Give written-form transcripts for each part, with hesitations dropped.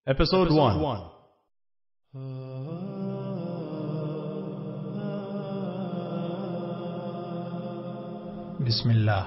Episode 1. بسم اللہ.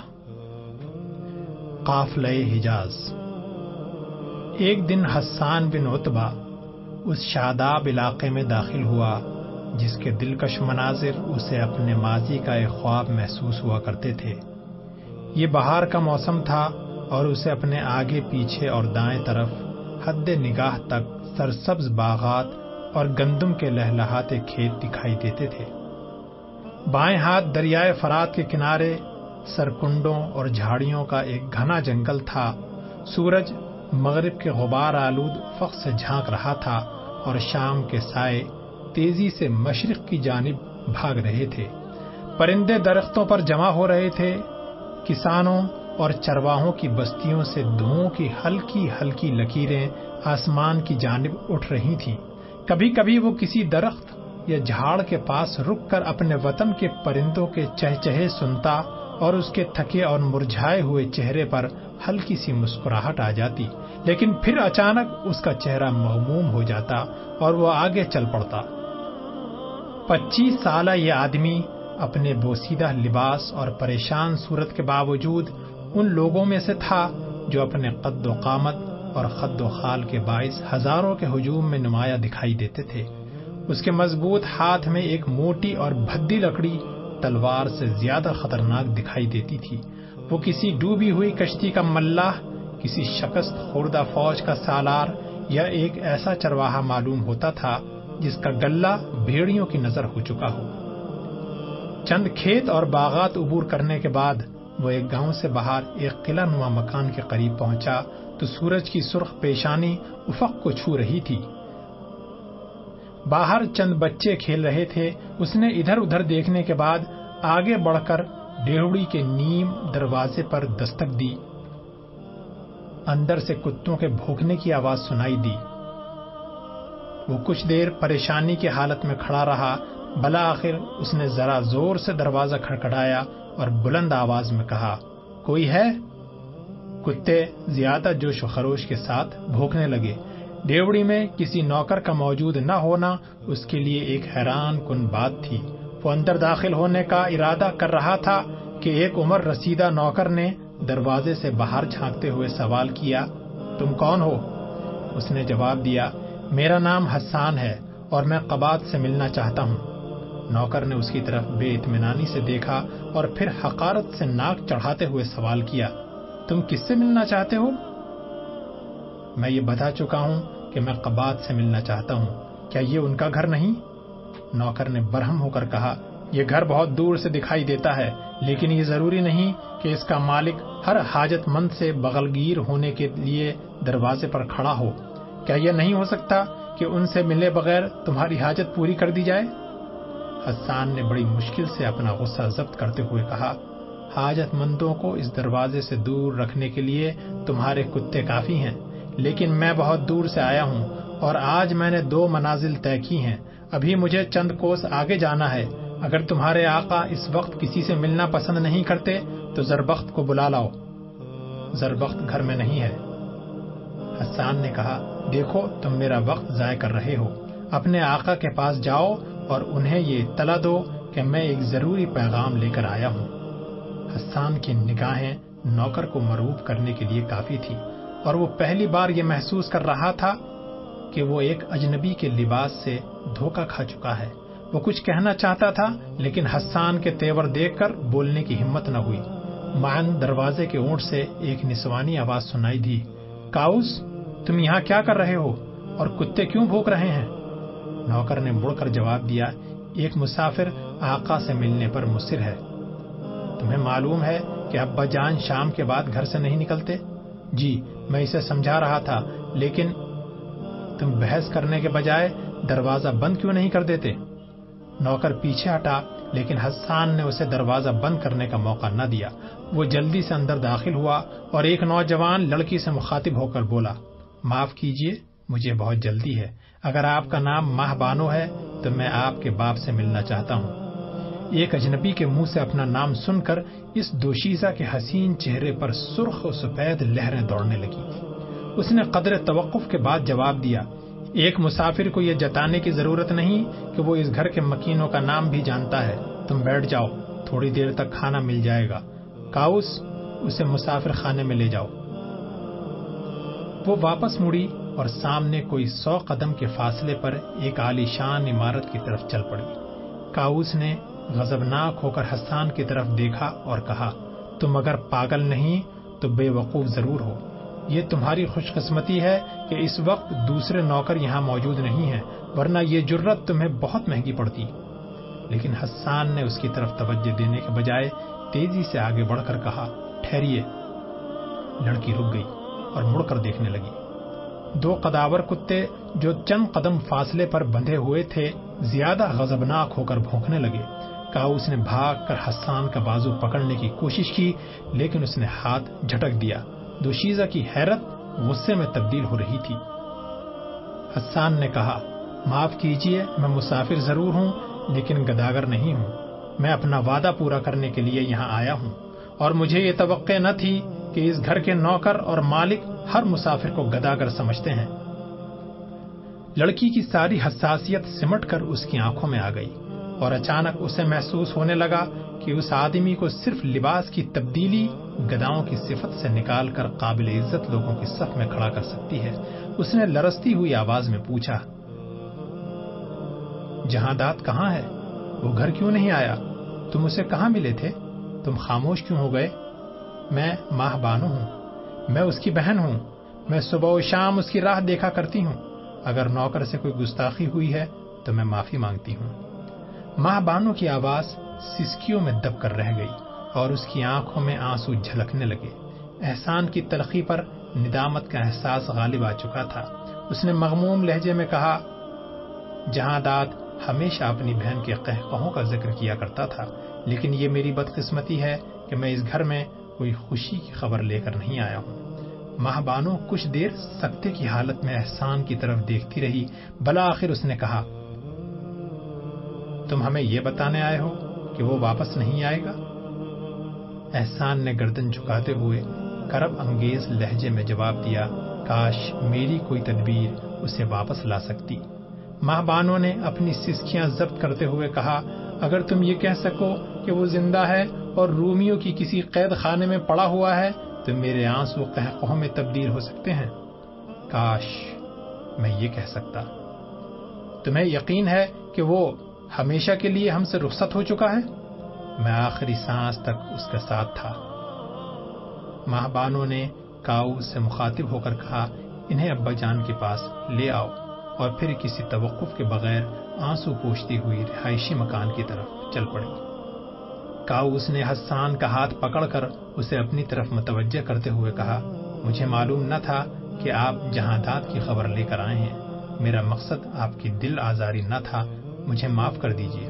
قافلہ حجاز. ایک دن حسان بن عتبہ اس شاداب علاقے میں داخل ہوا جس کے دلکش مناظر اسے اپنے ماضی کا ایک خواب محسوس ہوا کرتے تھے. یہ بہار کا موسم تھا اور اسے اپنے آگے پیچھے اور دائیں طرف حد نگاہ تک سرسبز باغات اور گندم کے لہلہاتے کھیت دکھائی دیتے تھے. بائیں ہاتھ دریائے فرات کے کنارے سرکنڈوں اور جھاڑیوں کا ایک گھنا جنگل تھا. سورج مغرب کے غبار آلود فخ سے جھانک رہا تھا اور شام کے سائے تیزی سے مشرق کی جانب بھاگ رہے تھے. پرندے درختوں پر جمع ہو رہے تھے. کسانوں اور چرواہوں کی بستیوں سے دھوؤں کی ہلکی ہلکی لکیریں آسمان کی جانب اٹھ رہی تھیں. کبھی کبھی وہ کسی درخت یا جھاڑ کے پاس رک کر اپنے وطن کے پرندوں کے چہچہے سنتا اور اس کے تھکے اور مرجھائے ہوئے چہرے پر ہلکی سی مسکراہٹ آ جاتی. لیکن پھر اچانک اس کا چہرہ مغموم ہو جاتا اور وہ آگے چل پڑتا. 25 سالہ یہ آدمی اپنے بوسیدہ لباس اور پریشان صورت کے باوجود ان لوگوں میں سے تھا جو اپنے قد و قامت اور خد و خال کے باعث ہزاروں کے ہجوم میں نمایاں دکھائی دیتے تھے. اس کے مضبوط ہاتھ میں ایک موٹی اور بھدی لکڑی تلوار سے زیادہ خطرناک دکھائی دیتی تھی. وہ کسی ڈوبی ہوئی کشتی کا ملاح، کسی شکست خوردہ فوج کا سالار یا ایک ایسا چرواہا معلوم ہوتا تھا جس کا گلہ بھیڑیوں کی نظر ہو چکا ہو. چند کھیت اور باغات عبور کرنے کے بعد وہ ایک گاؤں سے باہر ایک قلعہ نما مکان کے قریب پہنچا تو سورج کی سرخ پیشانی افق کو چھو رہی تھی. باہر چند بچے کھیل رہے تھے. اس نے ادھر ادھر دیکھنے کے بعد آگے بڑھ کر ڈیوڑی کے نیم دروازے پر دستک دی. اندر سے کتوں کے بھونکنے کی آواز سنائی دی. وہ کچھ دیر پریشانی کی حالت میں کھڑا رہا. بالآخر اس نے ذرا زور سے دروازہ کھڑکھڑایا اور بلند آواز میں کہا، کوئی ہے؟ کتے زیادہ جوش و خروش کے ساتھ بھونکنے لگے. ڈیوڑی میں کسی نوکر کا موجود نہ ہونا اس کے لیے ایک حیران کن بات تھی. وہ اندر داخل ہونے کا ارادہ کر رہا تھا کہ ایک عمر رسیدہ نوکر نے دروازے سے باہر جھانکتے ہوئے سوال کیا، تم کون ہو؟ اس نے جواب دیا، میرا نام حسان ہے اور میں قبات سے ملنا چاہتا ہوں. نوکر نے اس کی طرف بے اطمینانی سے دیکھا اور پھر حقارت سے ناک چڑھاتے ہوئے سوال کیا، تم کس سے ملنا چاہتے ہو؟ میں یہ بتا چکا ہوں کہ میں قبات سے ملنا چاہتا ہوں. کیا یہ ان کا گھر نہیں؟ نوکر نے برہم ہو کر کہا، یہ گھر بہت دور سے دکھائی دیتا ہے لیکن یہ ضروری نہیں کہ اس کا مالک ہر حاجت مند سے بغلگیر ہونے کے لیے دروازے پر کھڑا ہو. کیا یہ نہیں ہو سکتا کہ ان سے ملے بغیر تمہاری حاجت پوری کر دی جائے؟ حسان نے بڑی مشکل سے اپنا غصہ ضبط کرتے ہوئے کہا، حاجت مندوں کو اس دروازے سے دور رکھنے کے لیے تمہارے کتے کافی ہیں، لیکن میں بہت دور سے آیا ہوں اور آج میں نے 2 منازل طے کی ہیں. ابھی مجھے چند کوس آگے جانا ہے. اگر تمہارے آقا اس وقت کسی سے ملنا پسند نہیں کرتے تو زربخت کو بلا لاؤ. زربخت گھر میں نہیں ہے. حسان نے کہا، دیکھو تم میرا وقت ضائع کر رہے ہو. اپنے آقا کے پاس جاؤ اور انہیں یہ اطلاع دو کہ میں ایک ضروری پیغام لے کر آیا ہوں. حسان کی نگاہیں نوکر کو مرعوب کرنے کے لیے کافی تھی اور وہ پہلی بار یہ محسوس کر رہا تھا کہ وہ ایک اجنبی کے لباس سے دھوکہ کھا چکا ہے. وہ کچھ کہنا چاہتا تھا لیکن حسان کے تیور دیکھ کر بولنے کی ہمت نہ ہوئی. معاً دروازے کے اونٹ سے ایک نسوانی آواز سنائی دی، کاؤس تم یہاں کیا کر رہے ہو اور کتے کیوں بھونک رہے ہیں؟ نوکر نے مڑ کر جواب دیا، ایک مسافر آقا سے ملنے پر مصر ہے. تمہیں معلوم ہے کہ ابا جان شام کے بعد گھر سے نہیں نکلتے؟ جی میں اسے سمجھا رہا تھا، لیکن تم بحث کرنے کے بجائے دروازہ بند کیوں نہیں کر دیتے؟ نوکر پیچھے ہٹا لیکن حسان نے اسے دروازہ بند کرنے کا موقع نہ دیا. وہ جلدی سے اندر داخل ہوا اور ایک نوجوان لڑکی سے مخاطب ہو کر بولا، معاف کیجیے مجھے بہت جلدی ہے. اگر آپ کا نام ماہ بانو ہے تو میں آپ کے باپ سے ملنا چاہتا ہوں. ایک اجنبی کے منہ سے اپنا نام سن کر اس دوشیزہ کے حسین چہرے پر سرخ و سفید لہریں دوڑنے لگی. اس نے قدر توقف کے بعد جواب دیا، ایک مسافر کو یہ جتانے کی ضرورت نہیں کہ وہ اس گھر کے مکینوں کا نام بھی جانتا ہے۔ تم بیٹھ جاؤ، تھوڑی دیر تک کھانا مل جائے گا۔ کاؤس، اسے مسافر خانے میں لے جاؤ۔ وہ واپس مڑی اور سامنے کوئی 100 قدم کے فاصلے پر ایک عالی شان عمارت کی طرف چل پڑی۔ کاؤس نے غضبناک ہو کر حسان کی طرف دیکھا اور کہا، تم اگر پاگل نہیں تو بے وقوف ضرور ہو۔ یہ تمہاری خوش قسمتی ہے کہ اس وقت دوسرے نوکر یہاں موجود نہیں ہیں، ورنہ یہ جرت تمہیں بہت مہنگی پڑتی۔ لیکن حسان نے اس کی طرف توجہ دینے کے بجائے تیزی سے آگے بڑھ کر کہا، ٹھہریے۔ لڑکی رک گئی اور مڑ کر دیکھنے لگی۔ 2 قداور کتے جو چند قدم فاصلے پر بندھے ہوئے تھے زیادہ غضبناک ہو کر بھونکنے لگے۔ کاؤس نے بھاگ کر حسان کا بازو پکڑنے کی کوشش کی، لیکن اس نے ہاتھ جھٹک دیا۔ دوشیزہ کی حیرت غصے میں تبدیل ہو رہی تھی۔ حسان نے کہا، معاف کیجئے، میں مسافر ضرور ہوں لیکن گداگر نہیں ہوں۔ میں اپنا وعدہ پورا کرنے کے لیے یہاں آیا ہوں، اور مجھے یہ توقع نہ تھی کہ اس گھر کے نوکر اور مالک ہر مسافر کو گداگر سمجھتے ہیں۔ لڑکی کی ساری حساسیت سمٹ کر اس کی آنکھوں میں آ گئی، اور اچانک اسے محسوس ہونے لگا کہ اس آدمی کو صرف لباس کی تبدیلی گداؤں کی صفت سے نکال کر قابل عزت لوگوں کی صف میں کھڑا کر سکتی ہے۔ اس نے لرزتی ہوئی آواز میں پوچھا، جہانداد کہاں ہے؟ وہ گھر کیوں نہیں آیا؟ تم اسے کہاں ملے تھے؟ تم خاموش کیوں ہو گئے؟ میں ماہ بانو ہوں، میں اس کی بہن ہوں، میں صبح و شام اس کی راہ دیکھا کرتی ہوں۔ اگر نوکر سے کوئی گستاخی ہوئی ہے تو میں معافی مانگتی ہوں۔ ماہ بانو کی آواز سسکیوں میں دب کر رہ گئی اور اس کی آنکھوں میں آنسو جھلکنے لگے۔ احسان کی تلخی پر ندامت کا احساس غالب آ چکا تھا۔ اس نے مغموم لہجے میں کہا، جہانداد ہمیشہ اپنی بہن کے قہقہوں کا ذکر کیا کرتا تھا، لیکن یہ میری بدقسمتی ہے کہ میں اس گھر میں کوئی خوشی کی خبر لے کر نہیں آیا ہوں۔ ماہ بانو کچھ دیر سکتے کی حالت میں احسان کی طرف دیکھتی رہی، بالآخر اس نے کہا، تم ہمیں یہ بتانے آئے ہو کہ وہ واپس نہیں آئے گا؟ احسان نے گردن جھکاتے ہوئے کرب انگیز لہجے میں جواب دیا، کاش میری کوئی تدبیر اسے واپس لا سکتی۔ ماہ بانو نے اپنی سسکیاں ضبط کرتے ہوئے کہا، اگر تم یہ کہہ سکو کہ وہ زندہ ہے اور رومیوں کی کسی قید خانے میں پڑا ہوا ہے تو میرے آنسو قہقہوں میں تبدیل ہو سکتے ہیں۔ کاش میں یہ کہہ سکتا۔ تمہیں یقین ہے کہ وہ ہمیشہ کے لیے ہم سے رخصت ہو چکا ہے؟ میں آخری سانس تک اس کے ساتھ تھا۔ ماہ بانو نے کاؤس سے مخاطب ہو کر کہا، انہیں ابا جان کے پاس لے آؤ، اور پھر کسی توقف کے بغیر آنسو پوچھتی ہوئی رہائشی مکان کی طرف چل پڑی۔ کاؤس نے حسان کا ہاتھ پکڑ کر اسے اپنی طرف متوجہ کرتے ہوئے کہا، مجھے معلوم نہ تھا کہ آپ جہانداد کی خبر لے کر آئے ہیں۔ میرا مقصد آپ کی دل آزاری نہ تھا، مجھے معاف کر دیجیے۔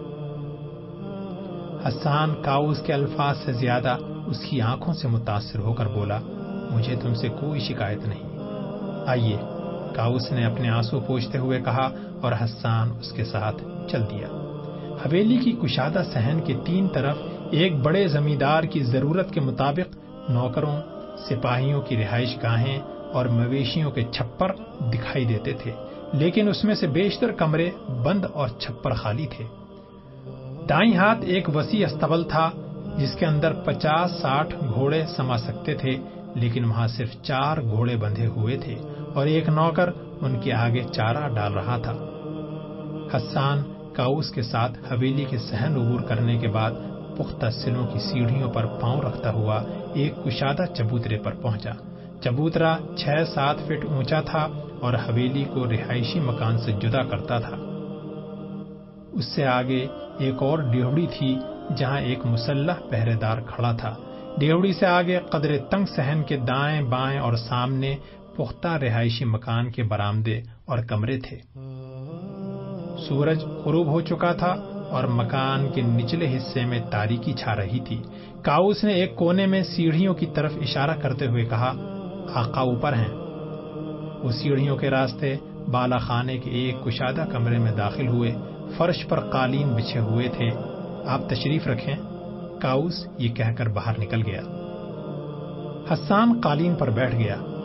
حسان کاؤس کے الفاظ سے زیادہ اس کی آنکھوں سے متاثر ہو کر بولا، مجھے تم سے کوئی شکایت نہیں۔ آئیے، کاؤس نے اپنے آنسو پوچھتے ہوئے کہا، اور حسان اس کے ساتھ چل دیا۔ حویلی کی کشادہ صحن کے 3 طرف ایک بڑے زمیندار کی ضرورت کے مطابق نوکروں، سپاہیوں کی رہائش گاہیں اور مویشیوں کے چھپر دکھائی دیتے تھے، لیکن اس میں سے بیشتر کمرے بند اور چھپر خالی تھے۔ دائیں ہاتھ ایک وسیع استبل تھا جس کے اندر 50-60 گھوڑے سما سکتے تھے، لیکن وہاں صرف 4 گھوڑے بندھے ہوئے تھے اور ایک نوکر ان کے آگے چارہ ڈال رہا تھا۔ حسان کاؤس کے ساتھ حویلی کے صحن عبور کرنے کے بعد پختہ سلوں کی سیڑھیوں پر پاؤں رکھتا ہوا ایک کشادہ چبوترے پر پہنچا۔ چبوترا 6-7 فٹ اونچا تھا اور حویلی کو رہائشی مکان سے جدا کرتا تھا۔ اس سے آگے ایک اور ڈیوڑی تھی جہاں ایک مسلح پہرے دار کھڑا تھا۔ ڈیوڑی سے آگے قدرے تنگ صحن کے دائیں بائیں اور سامنے پختہ رہائشی مکان کے برآمدے اور کمرے تھے۔ سورج غروب ہو چکا تھا اور مکان کے نچلے حصے میں تاریکی چھا رہی تھی۔ کاؤس نے ایک کونے میں سیڑھیوں کی طرف اشارہ کرتے ہوئے کہا، آقا اوپر ہیں۔ وہ سیڑھیوں کے راستے بالا خانے کے ایک کشادہ کمرے میں داخل ہوئے۔ فرش پر قالین بچھے ہوئے تھے۔ آپ تشریف رکھیں، کاؤس یہ کہہ کر باہر نکل گیا۔ حسان قالین پر بیٹھ گیا۔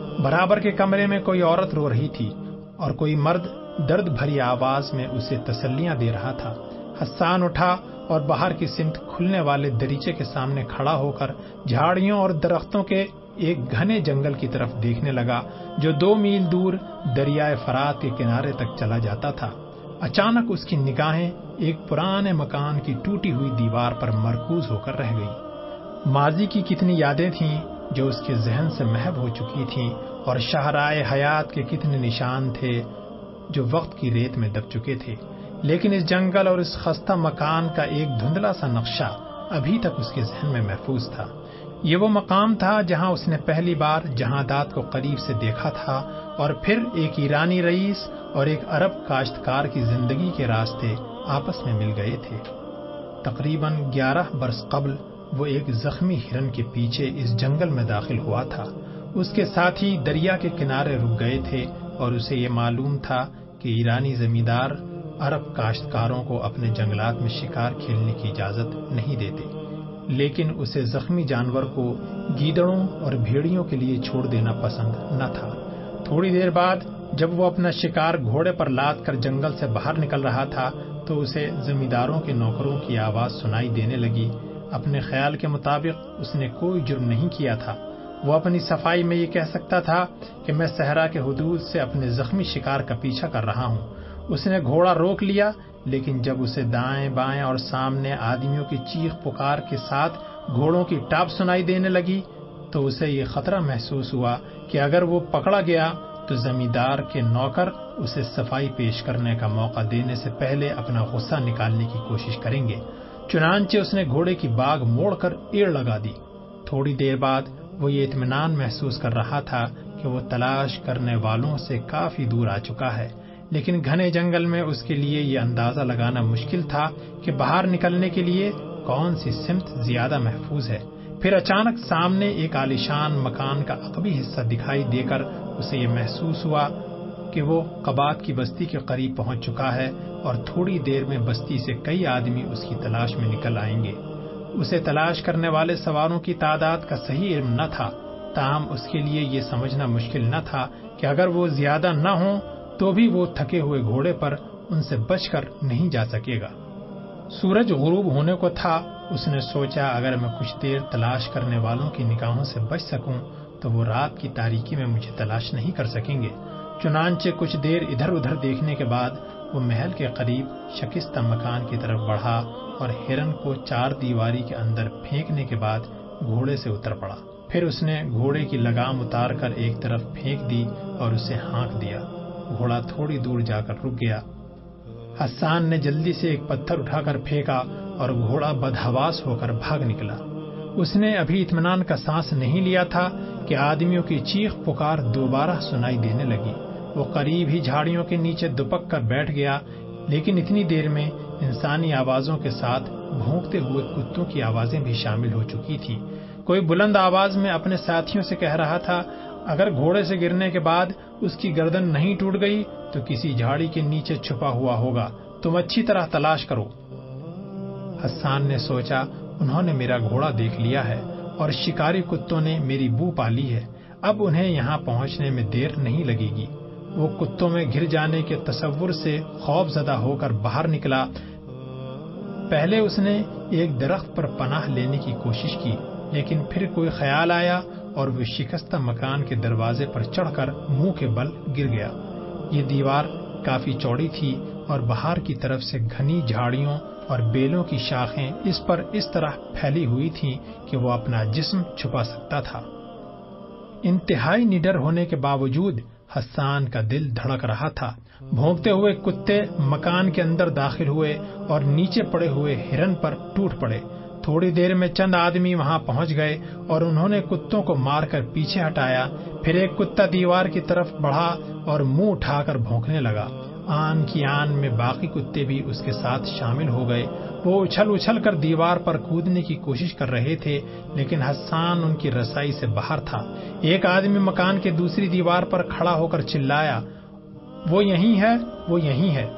برابر کے کمرے میں کوئی عورت رو رہی تھی اور کوئی مرد درد بھری آواز میں اسے تسلیاں دے رہا تھا۔ حسان اٹھا اور باہر کی سمت کھلنے والے دریچے کے سامنے کھڑا ہو کر جھاڑیوں اور درختوں کے ایک گھنے جنگل کی طرف دیکھنے لگا جو 2 میل دور دریائے فرات کے کنارے تک چلا جاتا تھا۔ اچانک اس کی نگاہیں ایک پرانے مکان کی ٹوٹی ہوئی دیوار پر مرکوز ہو کر رہ گئی۔ ماضی کی کتنی یادیں تھیں جو اس کے ذہن سے محو ہو چکی تھیں، اور شاہراہ حیات کے کتنے نشان تھے جو وقت کی ریت میں دب چکے تھے، لیکن اس جنگل اور اس خستہ مکان کا ایک دھندلا سا نقشہ ابھی تک اس کے ذہن میں محفوظ تھا۔ یہ وہ مقام تھا جہاں اس نے پہلی بار جہادات کو قریب سے دیکھا تھا، اور پھر ایک ایرانی رئیس اور ایک عرب کاشتکار کی زندگی کے راستے آپس میں مل گئے تھے۔ تقریباً 11 برس قبل وہ ایک زخمی ہرن کے پیچھے اس جنگل میں داخل ہوا تھا۔ اس کے ساتھی دریا کے کنارے رک گئے تھے اور اسے یہ معلوم تھا کہ ایرانی زمیندار عرب کاشتکاروں کو اپنے جنگلات میں شکار کھیلنے کی اجازت نہیں دیتے، لیکن اسے زخمی جانور کو گیدڑوں اور بھیڑیوں کے لیے چھوڑ دینا پسند نہ تھا۔ تھوڑی دیر بعد جب وہ اپنا شکار گھوڑے پر لاد کر جنگل سے باہر نکل رہا تھا تو اسے زمینداروں کے نوکروں کی آواز سنائی دینے لگی۔ اپنے خیال کے مطابق اس نے کوئی جرم نہیں کیا تھا۔ وہ اپنی صفائی میں یہ کہہ سکتا تھا کہ میں صحرا کے حدود سے اپنے زخمی شکار کا پیچھا کر رہا ہوں۔ اس نے گھوڑا روک لیا، لیکن جب اسے دائیں بائیں اور سامنے آدمیوں کی چیخ پکار کے ساتھ گھوڑوں کی ٹاپ سنائی دینے لگی تو اسے یہ خطرہ محسوس ہوا کہ اگر وہ پکڑا گیا تو زمیندار کے نوکر اسے صفائی پیش کرنے کا موقع دینے سے پہلے اپنا غصہ نکالنے کی کوشش کریں گے۔ چنانچہ اس نے گھوڑے کی باگ موڑ کر ایڑ لگا دی۔ تھوڑی دیر بعد وہ یہ اطمینان محسوس کر رہا تھا کہ وہ تلاش کرنے والوں سے کافی دور آ چکا ہے، لیکن گھنے جنگل میں اس کے لیے یہ اندازہ لگانا مشکل تھا کہ باہر نکلنے کے لیے کون سی سمت زیادہ محفوظ ہے۔ پھر اچانک سامنے ایک عالیشان مکان کا عقبی حصہ دکھائی دے کر اسے یہ محسوس ہوا کہ وہ قبات کی بستی کے قریب پہنچ چکا ہے اور تھوڑی دیر میں بستی سے کئی آدمی اس کی تلاش میں نکل آئیں گے۔ اسے تلاش کرنے والے سواروں کی تعداد کا صحیح علم نہ تھا، تاہم اس کے لیے یہ سمجھنا مشکل نہ تھا کہ اگر وہ زیادہ نہ ہوں تو بھی وہ تھکے ہوئے گھوڑے پر ان سے بچ کر نہیں جا سکے گا۔ سورج غروب ہونے کو تھا۔ اس نے سوچا اگر میں کچھ دیر تلاش کرنے والوں کی نگاہوں سے بچ سکوں تو وہ رات کی تاریکی میں مجھے تلاش نہیں کر سکیں گے۔ چنانچہ کچھ دیر ادھر ادھر دیکھنے کے بعد وہ محل کے قریب شکستہ مکان کی طرف بڑھا اور ہرن کو 4 دیواری کے اندر پھینکنے کے بعد گھوڑے سے اتر پڑا۔ پھر اس نے گھوڑے کی لگام اتار کر ایک طرف پھینک دی اور اسے ہانک دیا۔ گھوڑا تھوڑی دور جا کر رک گیا۔ حسان نے جلدی سے ایک پتھر اٹھا کر پھینکا اور گھوڑا بدحواس ہو کر بھاگ نکلا۔ اس نے ابھی اطمینان کا سانس نہیں لیا تھا کہ آدمیوں کی چیخ پکار دوبارہ سنائی دینے لگی۔ وہ قریب ہی جھاڑیوں کے نیچے دپک کر بیٹھ گیا، لیکن اتنی دیر میں انسانی آوازوں کے ساتھ بھونکتے ہوئے کتوں کی آوازیں بھی شامل ہو چکی تھیں۔ کوئی بلند آواز میں اپنے ساتھیوں سے کہہ رہا تھا، اگر گھوڑے سے گرنے کے بعد اس کی گردن نہیں ٹوٹ گئی تو کسی جھاڑی کے نیچے چھپا ہوا ہوگا، تم اچھی طرح تلاش کرو۔ حسان نے سوچا انہوں نے میرا گھوڑا دیکھ لیا ہے اور شکاری کتوں نے میری بو پالی ہے، اب انہیں یہاں پہنچنے میں دیر نہیں لگے گی۔ وہ کتوں میں گھر جانے کے تصور سے خوف زدہ ہو کر باہر نکلا۔ پہلے اس نے ایک درخت پر پناہ لینے کی کوشش کی، لیکن پھر کوئی خیال آیا اور وہ شکستہ مکان کے دروازے پر چڑھ کر منہ کے بل گر گیا۔ یہ دیوار کافی چوڑی تھی اور باہر کی طرف سے گھنی جھاڑیوں اور بیلوں کی شاخیں اس پر اس طرح پھیلی ہوئی تھیں کہ وہ اپنا جسم چھپا سکتا تھا۔ انتہائی نڈر ہونے کے باوجود حسان کا دل دھڑک رہا تھا۔ بھونکتے ہوئے کتے مکان کے اندر داخل ہوئے اور نیچے پڑے ہوئے ہرن پر ٹوٹ پڑے۔ تھوڑی دیر میں چند آدمی وہاں پہنچ گئے اور انہوں نے کتوں کو مار کر پیچھے ہٹایا۔ پھر ایک کتا دیوار کی طرف بڑھا اور منہ اٹھا کر بھونکنے لگا۔ آن کی آن میں باقی کتے بھی اس کے ساتھ شامل ہو گئے۔ وہ اچھل اچھل کر دیوار پر کودنے کی کوشش کر رہے تھے، لیکن حسان ان کی رسائی سے باہر تھا۔ ایک آدمی مکان کے دوسری دیوار پر کھڑا ہو کر چلایا، وہ یہیں ہے، وہ یہیں ہے۔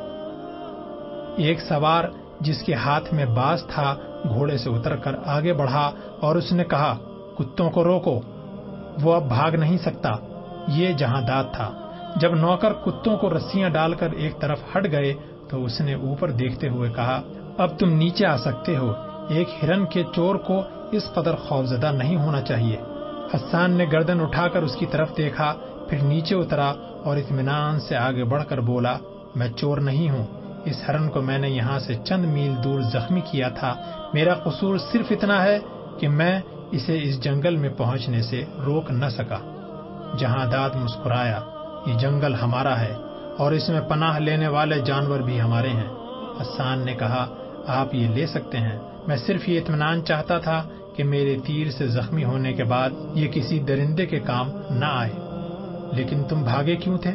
ایک سوار جس کے ہاتھ میں باز تھا گھوڑے سے اتر کر آگے بڑھا اور اس نے کہا، کتوں کو روکو، وہ اب بھاگ نہیں سکتا۔ یہ جہانداد تھا۔ جب نوکر کتوں کو رسیاں ڈال کر ایک طرف ہٹ گئے تو اس نے اوپر دیکھتے ہوئے کہا، اب تم نیچے آ سکتے ہو۔ ایک ہرن کے چور کو اس قدر خوفزدہ نہیں ہونا چاہیے۔ حسان نے گردن اٹھا کر اس کی طرف دیکھا، پھر نیچے اترا اور اطمینان سے آگے بڑھ کر بولا، میں چور نہیں ہوں۔ اس ہرن کو میں نے یہاں سے چند میل دور زخمی کیا تھا۔ میرا قصور صرف اتنا ہے کہ میں اسے اس جنگل میں پہنچنے سے روک نہ سکا۔ جہانداد مسکرایا، یہ جنگل ہمارا ہے اور اس میں پناہ لینے والے جانور بھی ہمارے ہیں۔ حسان نے کہا، آپ یہ لے سکتے ہیں، میں صرف یہ اطمینان چاہتا تھا کہ میرے تیر سے زخمی ہونے کے بعد یہ کسی درندے کے کام نہ آئے۔ لیکن تم بھاگے کیوں تھے؟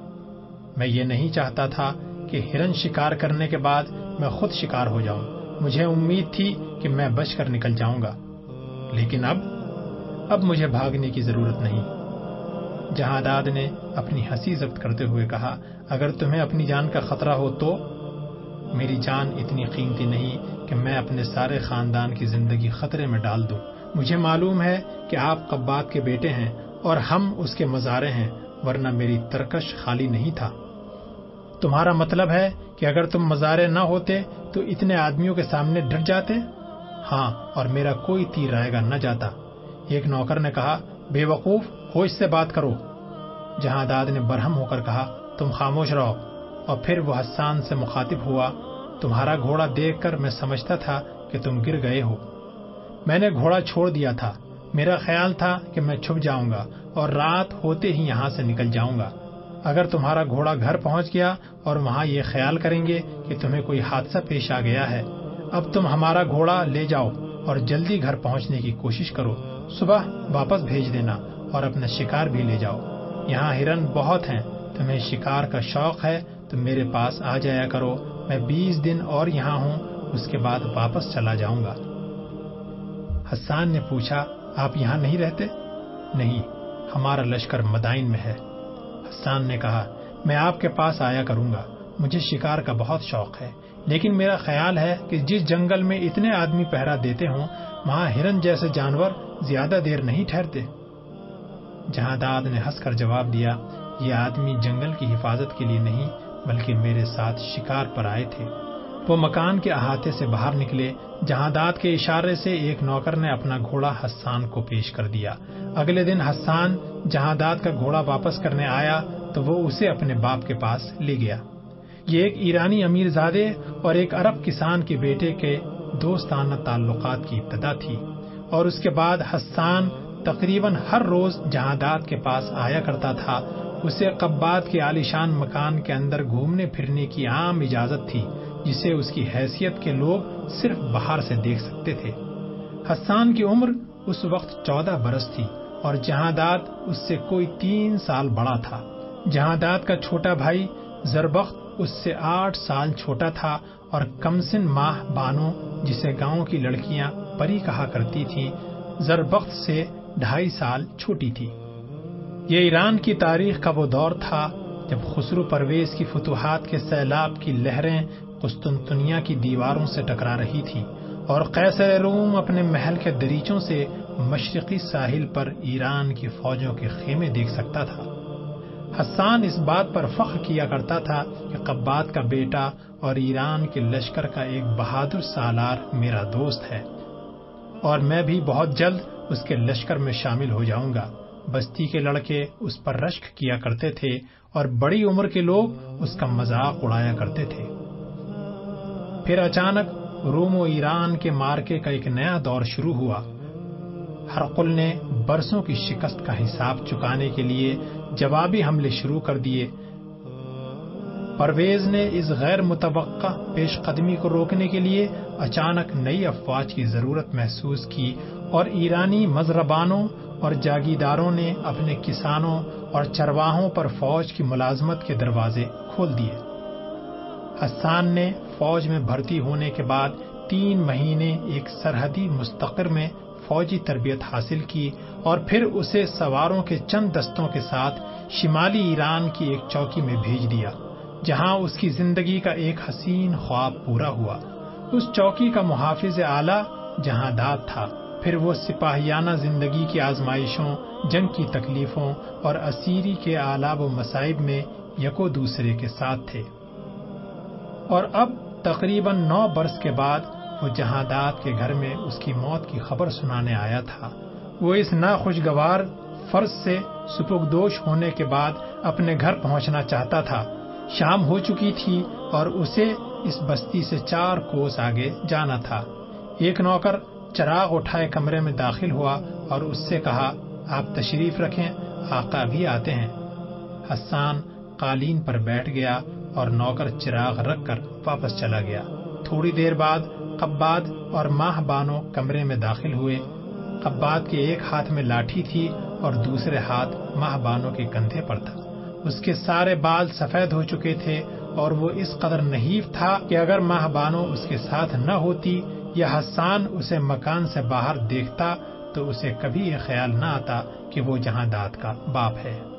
میں یہ نہیں چاہتا تھا کہ ہرن شکار کرنے کے بعد میں خود شکار ہو جاؤں۔ مجھے امید تھی کہ میں بچ کر نکل جاؤں گا، لیکن اب مجھے بھاگنے کی ضرورت نہیں۔ جہانداد نے اپنی ہنسی ضبط کرتے ہوئے کہا، اگر تمہیں اپنی جان کا خطرہ ہو تو؟ میری جان اتنی قیمتی نہیں کہ میں اپنے سارے خاندان کی زندگی خطرے میں ڈال دوں۔ مجھے معلوم ہے کہ آپ قباد کے بیٹے ہیں اور ہم اس کے مزارے ہیں، ورنہ میری ترکش خالی نہیں تھا۔ تمہارا مطلب ہے کہ اگر تم مزارے نہ ہوتے تو اتنے آدمیوں کے سامنے ڈٹ جاتے؟ ہاں، اور میرا کوئی تیر رائے گا نہ جاتا۔ ایک نوکر نے کہا، بے وقوف، ہوش سے بات کرو۔ جہانداد نے برہم ہو کر کہا، تم خاموش رہو۔ اور پھر وہ حسان سے مخاطب ہوا، تمہارا گھوڑا دیکھ کر میں سمجھتا تھا کہ تم گر گئے ہو۔ میں نے گھوڑا چھوڑ دیا تھا۔ میرا خیال تھا کہ میں چھپ جاؤں گا اور رات ہوتے ہی یہاں سے نکل جاؤں گا۔ اگر تمہارا گھوڑا گھر پہنچ گیا اور وہاں یہ خیال کریں گے کہ تمہیں کوئی حادثہ پیش آ گیا ہے، اب تم ہمارا گھوڑا لے جاؤ اور جلدی گھر پہنچنے کی کوشش کرو۔ صبح واپس بھیج دینا اور اپنا شکار بھی لے جاؤ۔ یہاں ہرن بہت ہیں، تمہیں شکار کا شوق ہے تو میرے پاس آ جایا کرو۔ میں 20 دن اور یہاں ہوں، اس کے بعد واپس چلا جاؤں گا۔ حسان نے پوچھا، آپ یہاں نہیں رہتے؟ نہیں، ہمارا لشکر مدائن میں ہے۔ حسان نے کہا، میں آپ کے پاس آیا کروں گا۔ مجھے شکار کا بہت شوق ہے، لیکن میرا خیال ہے کہ جس جنگل میں اتنے آدمی پہرا دیتے ہوں، وہاں ہرن جیسے جانور زیادہ دیر نہیں ٹھہرتے۔ جہانداد نے ہنس کر جواب دیا، یہ آدمی جنگل کی حفاظت کے لیے نہیں بلکہ میرے ساتھ شکار پر آئے تھے۔ وہ مکان کے احاطے سے باہر نکلے۔ جہانداد کے اشارے سے ایک نوکر نے اپنا گھوڑا حسان کو پیش کر دیا۔ اگلے دن حسان جہانداد کا گھوڑا واپس کرنے آیا تو وہ اسے اپنے باپ کے پاس لے گیا۔ یہ ایک ایرانی امیر زادے اور ایک عرب کسان کے بیٹے کے دوستانہ تعلقات کی ابتدا تھی، اور اس کے بعد حسان تقریباً ہر روز جہانداد کے پاس آیا کرتا تھا۔ اسے قباد کے عالیشان مکان کے اندر گھومنے پھرنے کی عام اجازت تھی، جسے اس کی حیثیت کے لوگ صرف باہر سے دیکھ سکتے تھے۔ حسان کی عمر اس وقت 14 برس تھی اور جہانداد اس سے کوئی 3 سال بڑا تھا۔ جہانداد کا چھوٹا بھائی زربخت اس سے 8 سال چھوٹا تھا، اور کمسن ماہ بانو، جسے گاؤں کی لڑکیاں پری کہا کرتی تھیں، زربخت سے 2.5 سال چھوٹی تھی۔ یہ ایران کی تاریخ کا وہ دور تھا جب خسرو پرویز کی فتوحات کے سیلاب کی لہریں قسطنطنیہ کی دیواروں سے ٹکرا رہی تھی، اور قیصر روم اپنے محل کے دریچوں سے مشرقی ساحل پر ایران کی فوجوں کے خیمے دیکھ سکتا تھا۔ حسان اس بات پر فخر کیا کرتا تھا کہ قباد کا بیٹا اور ایران کے لشکر کا ایک بہادر سالار میرا دوست ہے، اور میں بھی بہت جلد اس کے لشکر میں شامل ہو جاؤں گا۔ بستی کے لڑکے اس پر رشک کیا کرتے تھے اور بڑی عمر کے لوگ اس کا مذاق اڑایا کرتے تھے۔ پھر اچانک روم و ایران کے مارکے کا ایک نیا دور شروع ہوا۔ ہرقل نے برسوں کی شکست کا حساب چکانے کے لیے جوابی حملے شروع کر دیے۔ پرویز نے اس غیر متوقع پیش قدمی کو روکنے کے لیے اچانک نئی افواج کی ضرورت محسوس کی، اور ایرانی مضربانوں اور جاگیرداروں نے اپنے کسانوں اور چرواہوں پر فوج کی ملازمت کے دروازے کھول دیے۔ حسان نے فوج میں بھرتی ہونے کے بعد 3 مہینے ایک سرحدی مستقر میں فوجی تربیت حاصل کی، اور پھر اسے سواروں کے چند دستوں کے ساتھ شمالی ایران کی ایک چوکی میں بھیج دیا، جہاں اس کی زندگی کا ایک حسین خواب پورا ہوا۔ اس چوکی کا محافظ اعلیٰ جہانداد تھا۔ پھر وہ سپاہیانہ زندگی کی آزمائشوں، جنگ کی تکلیفوں اور اسیری کے آلاب و مصائب میں یکو دوسرے کے ساتھ تھے۔ اور اب تقریباً 9 برس کے بعد وہ جہادات کے گھر میں اس کی موت کی خبر سنانے آیا تھا۔ وہ اس ناخوشگوار فرض سے سپردوش ہونے کے بعد اپنے گھر پہنچنا چاہتا تھا۔ شام ہو چکی تھی اور اسے اس بستی سے 4 کوس آگے جانا تھا۔ ایک نوکر چراغ اٹھائے کمرے میں داخل ہوا اور اس سے کہا، آپ تشریف رکھیں، آقا بھی آتے ہیں۔ حسان قالین پر بیٹھ گیا اور نوکر چراغ رکھ کر واپس چلا گیا۔ تھوڑی دیر بعد قباد اور ماہ بانو کمرے میں داخل ہوئے۔ قباد کے ایک ہاتھ میں لاٹھی تھی اور دوسرے ہاتھ ماہ بانو کے کندھے پر تھا۔ اس کے سارے بال سفید ہو چکے تھے اور وہ اس قدر نحیف تھا کہ اگر ماہ بانو اس کے ساتھ نہ ہوتی یا حسان اسے مکان سے باہر دیکھتا تو اسے کبھی یہ خیال نہ آتا کہ وہ جہادات کا باپ ہے۔